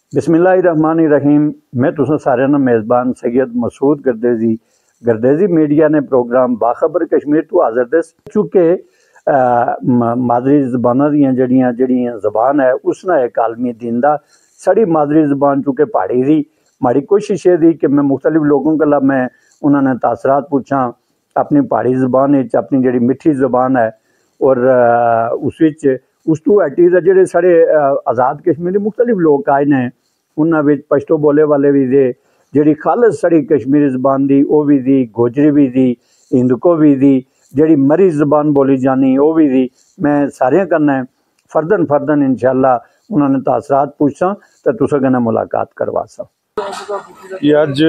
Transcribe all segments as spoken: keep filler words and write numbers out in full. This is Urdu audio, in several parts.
बिस्मिल्लाहिर्रहमानिर्रहीम। मैं तुसां सारियां दा मेज़बान सैयद मसूद गर्देज़ी गर्देज़ी मीडिया ने प्रोग्राम बाखबर कश्मीर तो हाज़र दस चूँकि मादरी ज़बानां दियां जड़ियां जड़ियां ज़बान है उसना एक आलमी दिन दा साड़ी मादरी ज़बान चूँकि पहाड़ी दी माड़ी कोशिश ये दी कि मैं मुख्तलिफ लोगों गल्ला मैं उन्होंने तासरात पूछा अपनी पहाड़ी ज़बान अपनी जड़ी मिठी ज़बान है और उस विच उस तू हटी दा जेह्ड़े साढ़े आज़ाद कश्मीरी मुख्तलिफ लोग आए ने उन्हां विच पश्तो बोले वाले भी दे जेह्ड़ी खालस साड़ी कश्मीरी ज़बान दी वो भी दी गोजरी भी दी हिंदको भी दी जेह्ड़ी मरी ज़बान बोली जानी वो भी दी। मैं सारियां कन्नै फर्दन फर्दन इंशाअल्लाह उन्होंने तासरात पूछा तो तुसां कन्नै मुलाकात करवासा। ये अज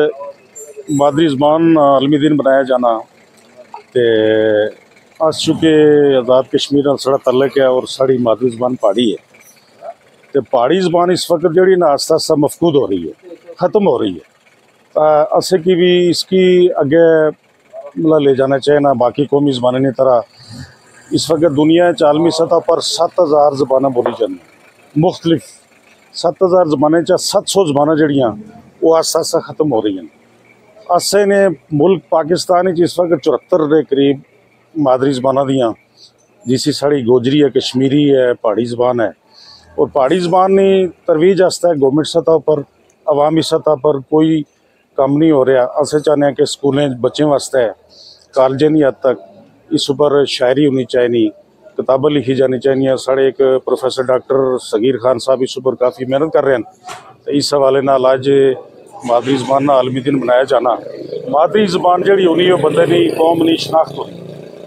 मादरी ज़बान आलमी दिन बनाया जाना ते अस चूँकि आज़ाद कश्मीर नाल साढ़ा तल्लक है और साड़ी मादरी ज़बान पहाड़ी है तो पहाड़ी ज़बान इस वक्त जड़ी ना आस्ता आस्ता मफकूद हो रही है, ख़त्म हो रही है। असें की भी इसकी अगे मतलब ले जाना चाहिए ना बाकी कौमी ज़बानें की तरह। इस वक्त दुनिया आलमी सतह पर सत्त हज़ार ज़बानें बोली जाती मुख्तलिफ सत्त हज़ार ज़बानें चा सत्त सौ ज़बानें जड़ियाँ वो आस्ता आस्ता ख़त्म हो रही हैं। असें ने मुल्क पाकिस्तान इस वक्त चौहत्तर के करीब मादरी ज़बानां दियां जिसी साड़ी गोजरी है, कश्मीरी है, पहाड़ी ज़बान है और पहाड़ी ज़बान की तरवीज आस्ता गौरमेंट सतह पर अवामी सतह पर कोई कम नहीं हो रहा। असें चाहते हैं कि स्कूलें बच्चों वास्ते कॉलेजें की हद तक इस पर शायरी होनी चाहिए, किताबें लिखी जानी चाहिए। साढ़े एक प्रोफैसर डॉक्टर सगीर खान साहब इस पर काफ़ी मेहनत कर रहे हैं तो इस हवाले नाल अज मादरी ज़बान का आलमी दिन बनाया जाना। मादरी ज़बान जी होनी वो बंदे की कौम की शनाख्त होनी।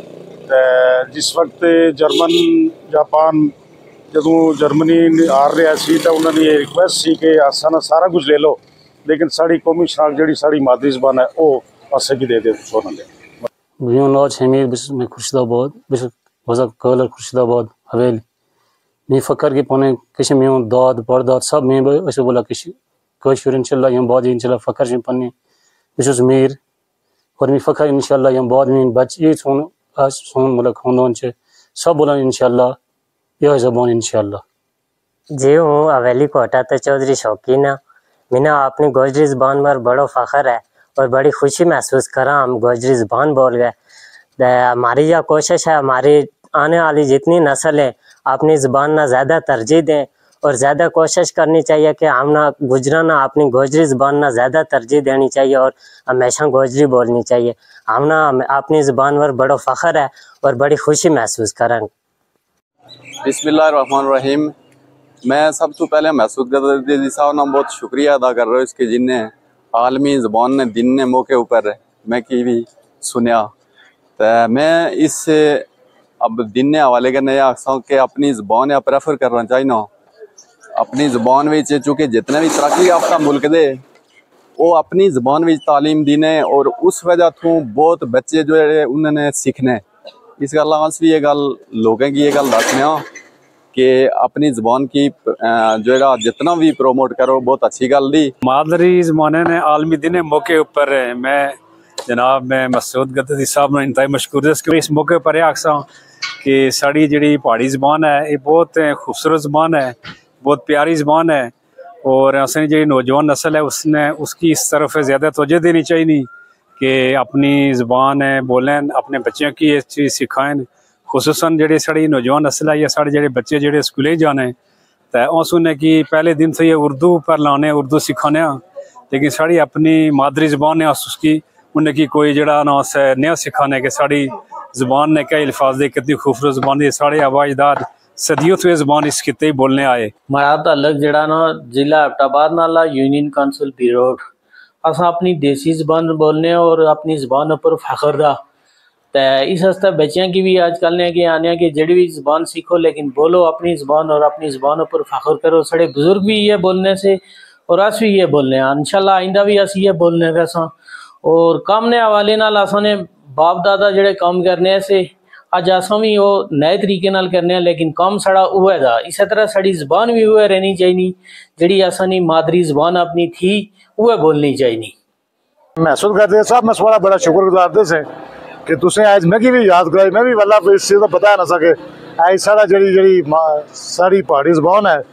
जिस वक्त जर्मन जापान जदों जर्मनी हार रहा सी तो उन्होंने ये रिक्वेस्ट सी कि असां सारा कुछ ले लो लेकिन साड़ी कौमी शनाख्त जी साड़ी मादरी ज़बान है वो असें की दे दे सोना ले। बियों नौज हमीद बिस में खुर्शिदाबाद बिस वज़ा कलर खुर्शिदाबाद हवेली मी फ़कर की पौने किसी में दाद बरदाद सब में ऐसे बोला किसी कशुर इंशाल्लाह यम बाद इंशाल्लाह फ़कर से पन्ने बिस मीर और मी फ़कर इंशाल्लाह यम बाद में बच्चे सोन आज सोन मुल्क खानदान से सब बोला इंशाल्लाह यह ज़बान इंशाल्लाह। जी हूँ हवेली कोटा तो चौधरी शौकीना मिना अपनी गोजरी ज़बान पर बड़ो फ़ख्र है और बड़ी खुशी महसूस करा हम गोजरी ज़बान बोल गए। हमारी यह कोशिश है हमारी आने वाली जितनी नस्ल है अपनी ज़बान ना ज़्यादा तरजीह दें और ज़्यादा कोशिश करनी चाहिए कि हम ना गुजरा ना अपनी गोजरी ज़बान ना ज़्यादा तरजीह देनी चाहिए और हमेशा गोजरी बोलनी चाहिए। हम ना अपनी ज़बान पर बड़ो फ़ख्र है और बड़ी खुशी महसूस करें। बिस्मिल्लाहिर्रहमानिर्रहीम। मैं सब तो पहले मसूद गर्देज़ी साहब ना बहुत शुक्रिया अदा कर रहा हूँ इसके जिन्हें आलमी ज़बान ने दिन ने मौके ऊपर मैं की भी सुनिया तो मैं इस अब दिन ने हवाले करने आखसा कि अपनी ज़बान या प्रेफर करना चाहिए ना अपनी ज़बान में चूँकि जितने भी तरक्की याफ्ता मुल्क दे वो अपनी ज़बान में तालीम देने और उस वजह तो बहुत बच्चे जो है उन्होंने सीखने इस गल अस भी ये गल लोगों की ये गल दसने कि अपनी ज़बान की जो जितना भी प्रोमोट करो बहुत अच्छी गल दी। मादरी ज़बान ने आलमी दिन मौके ऊपर मैं जनाब मैं मसूद गर्देज़ी साहब ने इंतहाई मशकूर इस मौके पर आखसा कि साड़ी जी पहाड़ी ज़बान है ये बहुत खूबसूरत ज़बान है, बहुत प्यारी ज़बान है और असली जी नौजवान नस्ल है उसने उसकी इस तरफ ज़्यादा तवज्जो देनी चाहिए कि अपनी ज़बान है बोलें अपने बच्चों की ये चीज़ सिखाएं। खुसूसन जी साड़ी नौजवान नस्ल है या साढ़े जो बच्चे जो स्कूलें जाने तो उस उन्हें कि पहले दिन से ये उर्दू पर लाने उर्दू सिखाने लेकिन साड़ी अपनी मादरी ज़बान है उसकी उन्हें की कोई जड़ा ना उस नया सिखाने के साड़ी ज़बान ने कई अल्फाज दे कितनी खूबसूरत ज़बान है साढ़े आवाज़दार सदियों से ज़बान इस खिते ही बोलने आए। हमारा तल्लक जड़ा ना जिला एबटाबाद नाला यूनियन काउंसिल पीरोड असा अपनी देसी ज़बान बोलने और अपनी ज़बान पर फ़ख्र दा तो इस हस्ते बच्चों की भी आजकल ने कि आने की जड़ी भी ज़बान सीखो लेकिन बोलो अपनी ज़बान और अपनी ज़बान पर फ़ख्र करो। साढ़े बुजुर्ग भी ये बोलने से और अस भी ये बोलने इंशाल्लाह आइंदा भी अस ये बोलने रसा और काम ने हवाले नाल असाने बाप दादा जड़े काम करने से अज असा भी वो नए तरीके नाल करने लेकिन काम साड़ा उहे दा इस तरह साड़ी ज़बान भी उहे रहनी चाहिए जड़ी असानी मादरी ज़बान अपनी थी उहे बोलनी चाहिए। महसूद गर्देज़ी साहब मैं थोड़ा बड़ा शुक्रगुजार दे से कि तुसें आज मैं भी याद कराई मैं भी वाला इस चीज़ का बता ना सके आज साड़ा जड़ी जड़ी साड़ी पहाड़ी ज़बान है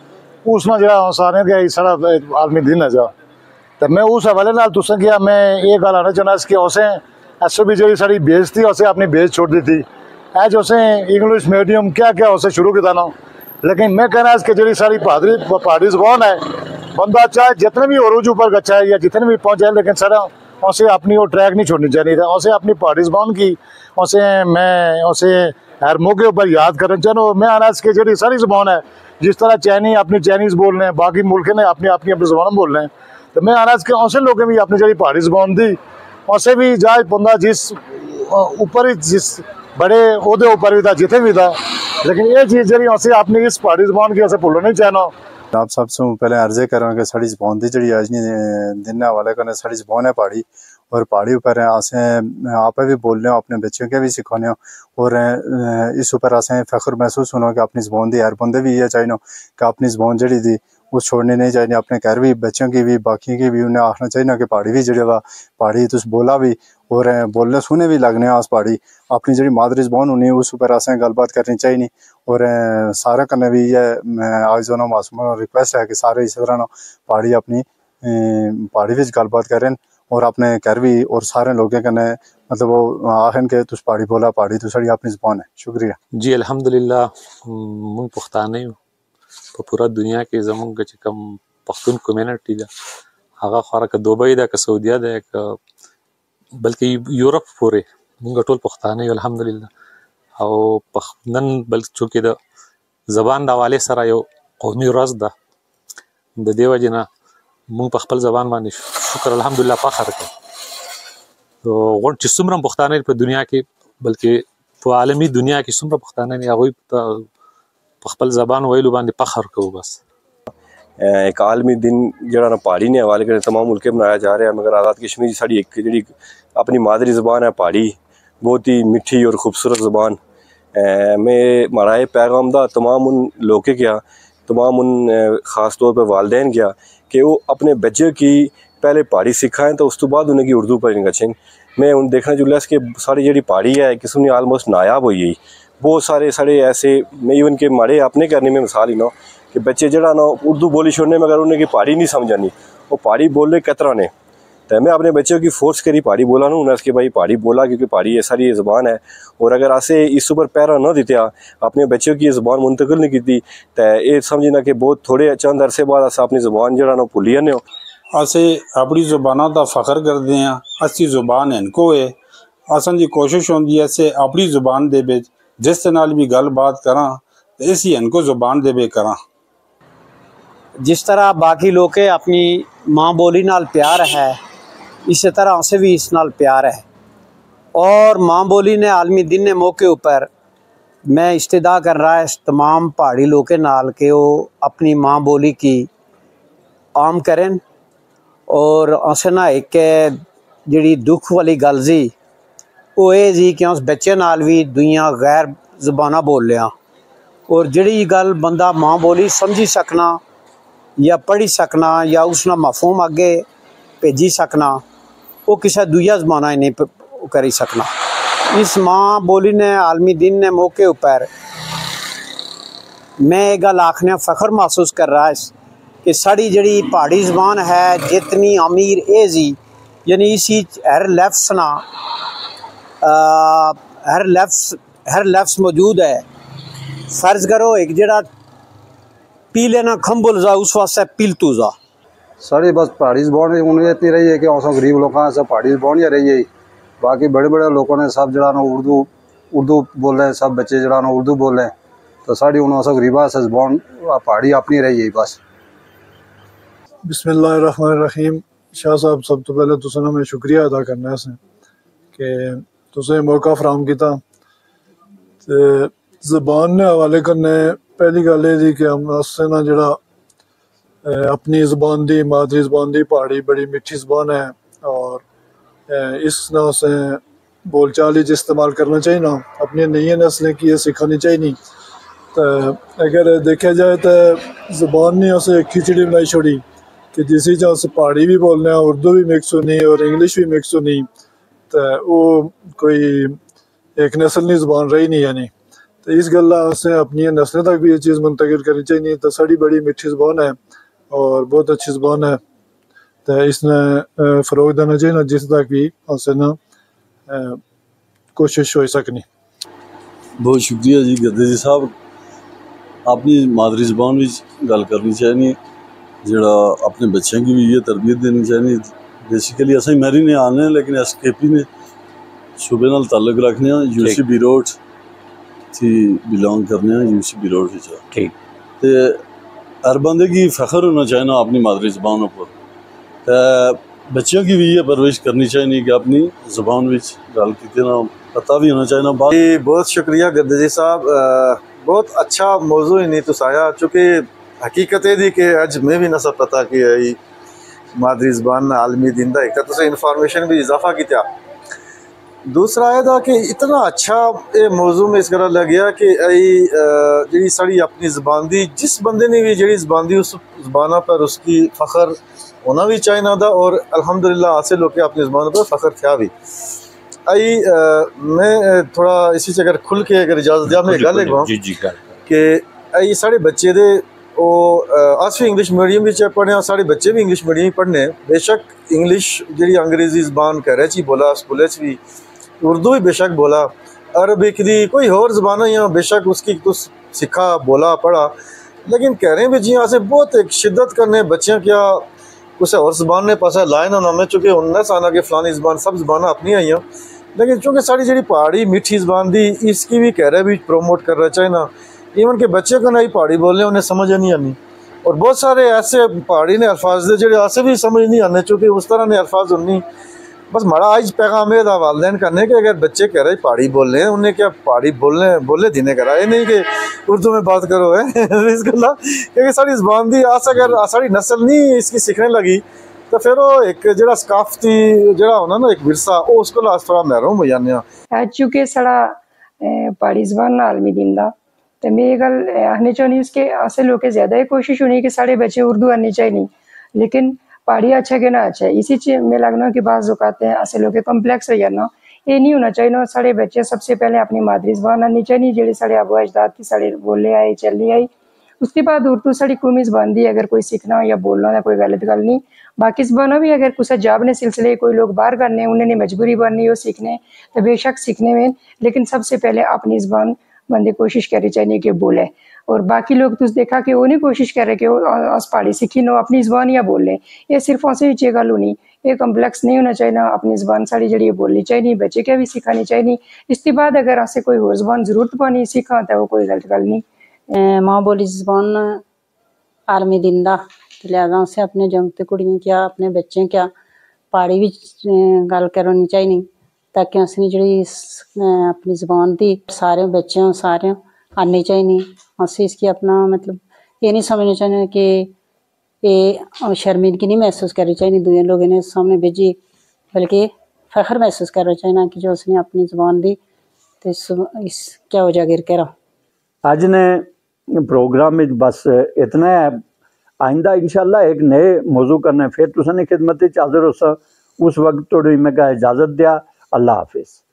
اس نہ جڑا سارے کہ سارا عالمی دن ہے جا تو میں اس حوالے نال تساں کیا میں یہ گل آنا چاہنا کہ اسے ایس او بھی جی ساری بیس تھی اسے اپنی بیس چھوڑ دی تھی اج اسے انگلش میڈیم کیا کیا اسے شروع کیا نا لیکن میں کہنا ہے کہ جی ساری پہاڑی پہاڑی زبان ہے بندہ چاہے جتنے بھی عروج اوپر گچھا ہے یا جتنے بھی پہنچے لیکن سر اسے اپنی وہ ٹریک نہیں چھوڑنی چاہیے تھا اسے اپنی پہاڑی زبان کی اسے میں اسے ہر موقع اوپر یاد کرنا چاہوں میں آنا کہ جی ساری زبان ہے جس طرح چینی اپنی چائنیز بول رہے ہیں باقی ملک نے اپنی اپنی اپنی زبان بول رہے ہیں تو میں آنا کہ اسے لوگوں بھی اپنی جی پہاڑی زبان دی اسے بھی جائے بندہ جس اوپر ہی جس بڑے عہدے اوپر بھی تھا جتنے بھی تھا لیکن یہ چیز جی اسے اپنی اس پہاڑی زبان کی اسے بھولنا نہیں چاہنا. آپ سب سے پہلے عرضے کروں کہ ساری زبان دی جڑی اج دن حوالے کرنے ساری زبان ہے پہاڑی اور پہاڑی اوپر اسیں آپ بھی بولنے اپنے بچوں کے بھی سکھانے اور اس اوپر اسیں فخر محسوس ہونا کہ اپنی زبان دی ہر بندے بھی یہ چاہیے کہ اپنی زبان جڑی دی وہ چھوڑنی نہیں چاہیے اپنے گھر بھی بچوں کی بھی باقی کی بھی انہیں آخنا چاہیے کہ پہاڑی بھی جڑے وا پہاڑی تس بولا بھی اور بولنے سنے بھی لگنے آس پہاڑی اپنی جڑی مادری زبان ہونی اس اوپر اسیں گل بات کرنی چاہیے اور سارے کنے بھی یہ آج دونوں معصوموں ریکویسٹ ہے کہ سارے اسی طرح پہاڑی اپنی پہاڑی وچ گل بات کریں اور اپنے گھر بھی اور سارے لوگوں کنے مطلب وہ آخن کہ تس پہاڑی بولا پہاڑی تو ساری اپنی زبان ہے. شکریہ جی الحمدللہ من پختانے په پورا دنیا کې زمونږ چې کوم پښتون کمیونټي ده هغه خورا که دوبۍ ده که سعودیه ده که بلکې یورپ پورې موږ ټول پښتانه یو الحمدلله او نن بلکې چونکې د زبان د حوالې سره یو قومي ورځ ده د دې وجې نه موږ په خپل زبان باندې شکر الحمدلله فخر کوو غواړم چې څومره پښتانه په دنیا کې بلکې په عالمي دنیا کې څومره پښتانه دي هغوی ته پخپل زبان ویلو باندې فخر کرو. بس ایک عالمی دن جڑا نا پہاڑی نے حوالے کرنے تمام ملک منایا جا رہا ہے مگر آزاد کشمیر ساری ایک جڑی اپنی مادری زبان ہے پہاڑی بہت ہی میٹھی اور خوبصورت زبان. میں ہمارا یہ پیغام دا تمام ان لوگوں کیا تمام ان خاص طور پہ والدین کیا کہ وہ اپنے بچے کی پہلے پہاڑی سکھائیں تو اس تو بعد انہیں کی اردو پر گچھیں. میں ان دیکھنا چاہوں اس کہ ساری جڑی پہاڑی ہے قسم نے آلموسٹ نایاب ہوئی گئی بہت سارے سارے ایسے میں ایون کہ ماڑے اپنے کرنے میں مثال ہی نا کہ بچے جڑا نا اردو بولی چھوڑنے میں اگر انہیں کی پہاڑی نہیں سمجھانی وہ پہاڑی بولنے کترا نے تو میں اپنے بچوں کی فورس کری پہاڑی بولا نا انہیں اس کے بھائی پہاڑی بولا کیونکہ پہاڑی یہ ساری یہ زبان ہے اور اگر اسے اس اوپر پیرا نہ دیتے اپنے بچوں کی یہ زبان منتقل نہیں کی تو یہ سمجھنا کہ بہت تھوڑے چند عرصے بعد اسے اپنی زبان جڑا نا بھولی جانے ہو. اسے اپنی زبانوں کا فخر کرتے ہیں اسی زبان ان کو ہے اصل کی کوشش ہوتی ہے اسے اپنی زبان دے بچ جس نال بھی گل بات کراں اسی ان کو زبان دے بے کراں. جس طرح باقی لوگ کے اپنی ماں بولی نال پیار ہے اسی طرح اسے بھی اس نال پیار ہے اور ماں بولی نے عالمی دن کے موقع اوپر میں استدا کر رہا ہے تمام پہاڑی لوگ کے نال کہ وہ اپنی ماں بولی کی عام کریں اور اسے نہ ایک جڑی دکھ والی گل سی وہ یہ جی کہ اس بچے نال بھی دنیا غیر زبانہ بول لیا اور جڑی گل بندہ ماں بولی سمجھی سکنا یا پڑھی سکنا یا اس نا مفہوم اگے بھیجی سکنا وہ کسی دویا زبانہ ہی نہیں کری سکنا. اس ماں بولی نے عالمی دن نے موقع اوپر میں یہ گل آخنے فخر محسوس کر رہا ہے کہ ساری جڑی پہاڑی زبان ہے جتنی امیر اے جی یعنی اسی ہر لفظ نا ہر لفظ ہر لفظ موجود ہے. فرض کرو ایک جڑا پی لینا کھمبل جا اس واسطے پیلتو جا ساری بس پہاڑی زبان انہیں اتنی رہی ہے کہ اساں غریب لوگوں سب پہاڑی زبان ہی رہی ہے. باقی بڑے بڑے لوگوں نے سب جڑا نا اردو اردو بول رہے سب بچے جڑا نا اردو بول رہے تو ساری انہوں نے غریبہ سے زبان پہاڑی اپنی رہی ہے. بس بسم اللہ الرحمن الرحیم. شاہ صاحب سب تو پہلے تو میں شکریہ ادا کرنا ہے کہ تسیں موقع فراہم کیتا زبان نے حوالے کرنے پہلی گل یہ تھی کہ ہم اسے نا جڑا اپنی زبان دی مادری زبان دی پہاڑی بڑی میٹھی زبان ہے اور اس نہ اسے بول چال ہی استعمال کرنا چاہیے نا اپنی نئی نسلیں کی یہ سکھانی چاہیے نہیں. تو اگر دیکھا جائے تو زبان نے اسے کھچڑی بنائی چھوڑی کہ جسی جہاں سے پہاڑی بھی بولنا ہے اردو بھی مکس ہونی اور انگلش بھی مکس ہونی تو وہ کوئی ایک نسل نہیں زبان رہی نہیں یعنی تو تو اس گل سے اپنی نسلیں تک بھی یہ چیز منتقل کرنی چاہیے. تو ساری بڑی میٹھی زبان ہے اور بہت اچھی زبان ہے، تو اس نے فروغ دینا چاہیے جس تک بھی اسے نا کوشش ہو سکنی. بہت شکریہ جی گدے جی صاحب. اپنی مادری زبان بھی گل کرنی چاہیے، جڑا اپنے بچوں کی بھی یہ تربیت دینی چاہیے. بیسیکلی اصل میری نے آنے ہیں لیکن ایس کے پی نے صوبے نال تعلق رکھنے ہیں. یو سی بی روڈ تھی بلانگ کرنے ہیں، یو سی بی روڈ ٹھیک. تے ہر بندے کی فخر ہونا چاہیے اپنی مادری زبان پر. بچوں کی بھی یہ پرورش کرنی چاہیے کہ اپنی زبان وچ گل کیتے نا پتہ بھی ہونا چاہیے. جی بہت شکریہ گدے جی صاحب، بہت اچھا موضوع ہی نہیں تسایا، چونکہ حقیقت ہے دی کہ اج میں بھی نہ سب پتا کہ مادری زبان عالمی دن دا ایک تو انفارمیشن بھی اضافہ کیا. دوسرا یہ تھا کہ اتنا اچھا یہ موضوع میں اس طرح لگیا کہ جی ساری اپنی زبان دی جس بندے نے بھی جڑی زبان دی اس زبان پر اس کی فخر ہونا بھی چاہیے تھا، اور الحمدللہ حاصل ہو کے اپنی زبان پر فخر تھا بھی. آئی میں تھوڑا اسی سے اگر کھل کے اگر اجازت دیا میں گل ایک کہ آئی سارے بچے دے وہ آج بھی انگلش میڈیم بھی پڑھنے اور سارے بچے بھی انگلش میڈیم پڑھنے. بے شک انگلش جی انگریزی زبان گھر چ بولا، سکول بھی اردو بھی بے شک بولا، عربک دی کوئی اور زبان ہی بے شک اس کی تو سکھا بولا پڑھا، لیکن کہہ رہے ہیں بھی جی آسے بہت ایک شدت کرنے بچیاں کیا کسے اور زبان نے پاسا لائن ہونا میں، چونکہ انہیں سانا کہ فلانی زبان سب زبانیں اپنی آئی ہیں، لیکن چونکہ ساری جڑی پہاڑی میٹھی زبان دی اس کی بھی کہہ رہے بھی پروموٹ کر رہا چاہیے نا. ایون کہ بچے کو نہیں پہاڑی بولنے انہیں سمجھ نہیں آنی، اور بہت سارے ایسے پہاڑی نے الفاظ دے جڑے آسے بھی سمجھ نہیں آنے، چونکہ اس طرح نے الفاظ ہونی. بس مڑا آج پیغام ہے والدین کرنے کہ اگر بچے کہہ رہے پہاڑی بول رہے ہیں انہیں کیا پہاڑی بولنے بولے دینے کرا یہ نہیں کہ اردو میں بات کرو ہے اس گلا، کیونکہ ساری زبان دی آس اگر ساری نسل نہیں اس کی سیکھنے لگی تو پھر وہ ایک جڑا ثقافتی جڑا ہونا نا ایک ورثہ وہ اس کو لاس تھوڑا محروم ہو جانے ہیں. چونکہ سڑا پہاڑی زبان عالمی دن دا تو میں یہ گل آخنی چاہنی اس کے اصل لوگ زیادہ ہی کوشش ہونی کہ سارے بچے اردو آنی چاہیے، لیکن پہاڑی اچھا کہ نہ اچھا ہے. اسی چیز میں لگنا کہ بعض اوقات ہیں اصل لوگ کمپلیکس ہو جانا، یہ نہیں ہونا چاہیے. سارے بچے سب سے پہلے اپنی مادری زبان آنی چاہیے جیڑی سارے ابو اجداد کی سارے بولے آئی چلی آئی. اس کے بعد اردو ساری قومی زبان دی اگر کوئی سیکھنا ہو یا بولنا ہے کوئی غلط گل نہیں. باقی زبانوں بھی اگر کچھ جاب نے سلسلے کوئی لوگ باہر کرنے انہیں نے مجبوری بننی ہو سیکھنے تو بے شک سیکھنے میں، لیکن سب سے پہلے اپنی زبان بندے کوشش کرنی چاہیے کہ بولے. اور باقی لوگ تو دیکھا کہ وہ نہیں کوشش کر رہے کہ وہ اس پہاڑی سیکھی نو اپنی زبان یا بول لیں. یہ صرف اسے ہی گل ہونی، یہ کمپلیکس نہیں ہونا چاہیے. اپنی زبان ساری جڑی بولنی چاہیے، بچے کے بھی سکھانی چاہیے. اس کے بعد اگر اسے کوئی اور زبان ضرورت پانی سیکھا تو وہ کوئی غلط گل نہیں. ماں بولی زبان عالمی دن دا لہذا اسے اپنے جنگتے کڑیاں کیا اپنے بچے کیا پہاڑی بھی گل کرنی چاہیے تاکہ اسی جڑی اپنی زبان دی سارے بچوں سارے آنی چاہیے. اسی اس کی اپنا مطلب یہ نہیں سمجھنا چاہیے کہ یہ شرمندگی نہیں محسوس کرنی چاہیے دوسرے لوگوں نے سامنے بھیجی، بلکہ فخر محسوس کرنا چاہیے کہ جو اس نے اپنی زبان دی تو اس کیا اجاگر کرا. اج نے پروگرام میں بس اتنا ہے. آئندہ انشاءاللہ ایک نئے موضوع کرنا ہے، پھر تساں نے خدمت حاضر ہو سا. اس وقت توڑی میں کا اجازت دیا. اللہ حافظ.